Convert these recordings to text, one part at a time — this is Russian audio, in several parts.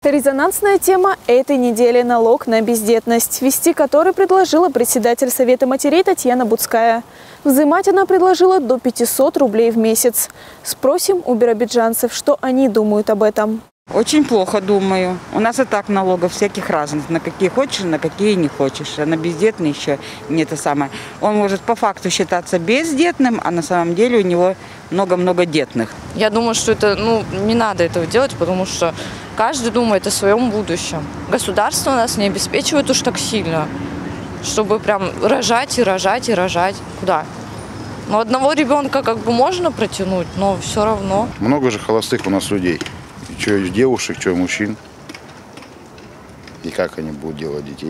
Резонансная тема этой недели – налог на бездетность, ввести который предложила председатель Совета матерей Татьяна Буцкая. Взимать она предложила до 500 рублей в месяц. Спросим у биробиджанцев, что они думают об этом. Очень плохо думаю. У нас и так налогов всяких разных. На какие хочешь, на какие не хочешь. А на бездетный еще не это самое. Он может по факту считаться бездетным, а на самом деле у него много-много детных. Я думаю, что это, не надо этого делать, потому что каждый думает о своем будущем. Государство нас не обеспечивает уж так сильно, чтобы прям рожать и рожать и рожать. Куда? Одного ребенка можно протянуть, но все равно. Много же холостых у нас людей. Что из девушек, что мужчин. И как они будут делать детей.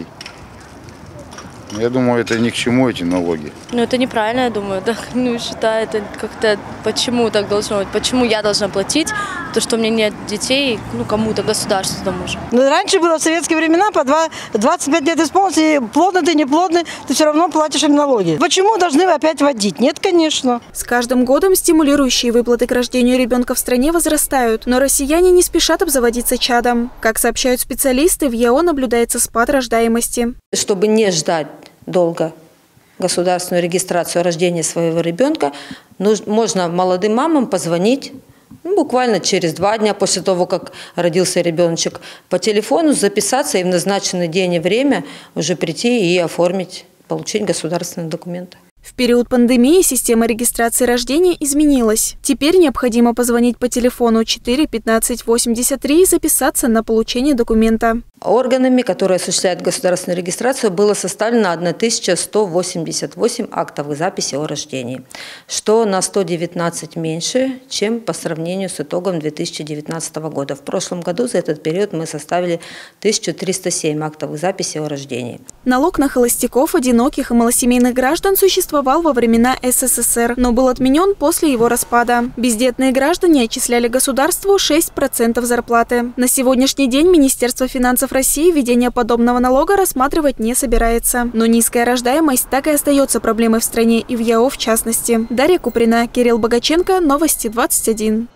Я думаю, это ни к чему, эти налоги. Это неправильно, я думаю. Так, считаю, это как-то почему так должно быть? Почему я должна платить то, что у меня нет детей, кому-то, государству тому же? Раньше было в советские времена, по 25 лет исполнилось, и плодный ты, не плодный, ты все равно платишь им налоги. Почему должны опять вводить? Нет, конечно. С каждым годом стимулирующие выплаты к рождению ребенка в стране возрастают, но россияне не спешат обзаводиться чадом. Как сообщают специалисты, в ЕАО наблюдается спад рождаемости. Чтобы не ждать долго государственную регистрацию рождения своего ребенка, можно молодым мамам позвонить буквально через 2 дня после того, как родился ребеночек, по телефону записаться и в назначенный день и время уже прийти и оформить, получить государственные документы. В период пандемии система регистрации рождения изменилась. Теперь необходимо позвонить по телефону 4 15 83 и записаться на получение документа. Органами, которые осуществляют государственную регистрацию, было составлено 1188 актовых записей о рождении, что на 119 меньше, чем по сравнению с итогом 2019 года. В прошлом году за этот период мы составили 1307 актовых записей о рождении. Налог на холостяков, одиноких и малосемейных граждан существовал во времена СССР, но был отменен после его распада. Бездетные граждане отчисляли государству 6% зарплаты. На сегодняшний день Министерство финансов России введение подобного налога рассматривать не собирается. Но низкая рождаемость так и остается проблемой в стране и в ЕАО в частности. Дарья Куприна, Кирилл Богаченко, Новости 21.